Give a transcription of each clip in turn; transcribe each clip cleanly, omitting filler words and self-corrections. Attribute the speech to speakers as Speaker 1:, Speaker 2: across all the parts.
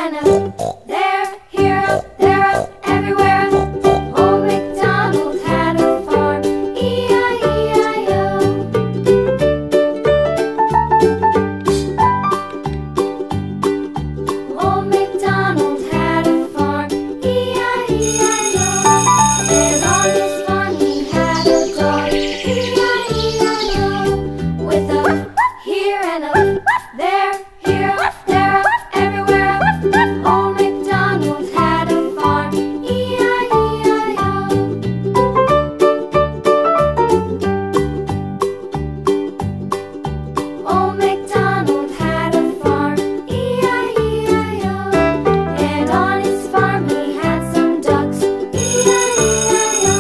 Speaker 1: and a there, here, up, there, up, everywhere. Old MacDonald had a farm, E-I-E-I-O. Old MacDonald had a farm, E-I-E-I-O. And on his farm he had a dog, E-I-E-I-O. With a here and a there, here, there, everywhere. Old MacDonald had a farm, E-I-E-I-O. Old MacDonald had a farm, E-I-E-I-O. And on his farm he had some ducks, E-I-E-I-O.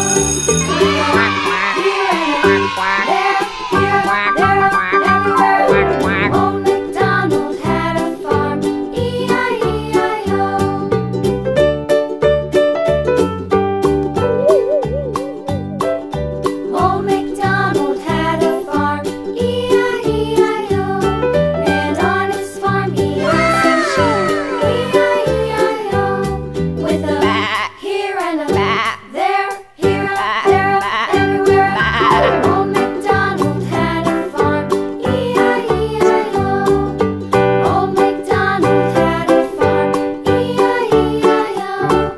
Speaker 1: Here and there, here, there, everywhere. Old MacDonald had a farm, E-I-E-I-O. Old MacDonald had a farm, E-I-E-I-O. And on his farm he had some sheep, E-I-E-I-O. With a here and a there, here, there, everywhere. Old MacDonald had a farm, E-I-E-I-O. Old MacDonald had a farm, E-I-E-I-O.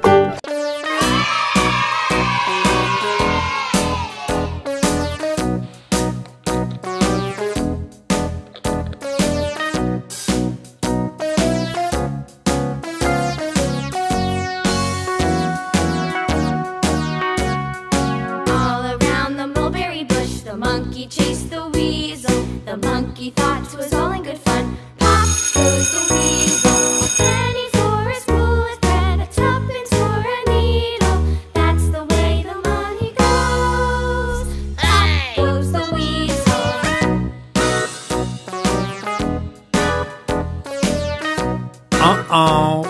Speaker 1: All around the mulberry bush, the monkey chased the weasel. The monkey thought 'twas all in good fun. Pop goes the weasel. A penny for a spool of thread, a tuppence for a needle. That's the way the money goes. Pop goes the weasel.
Speaker 2: Uh-oh.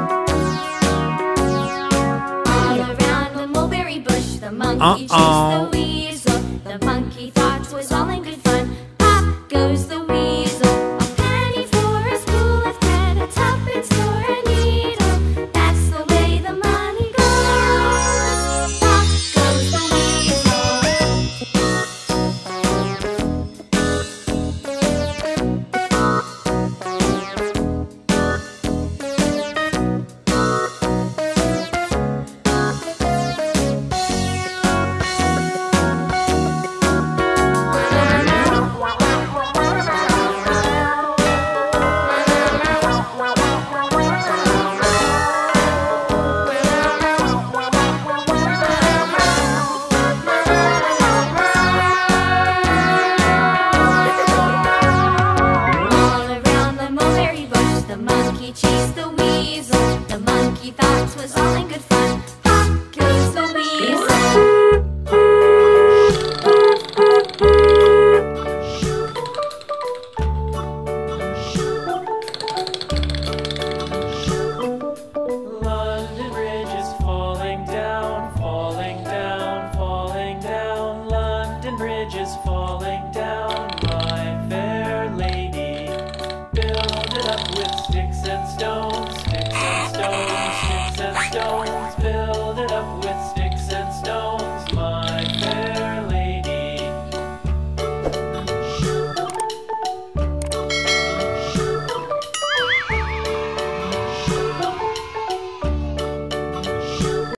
Speaker 1: All around the mulberry bush, the monkey chased the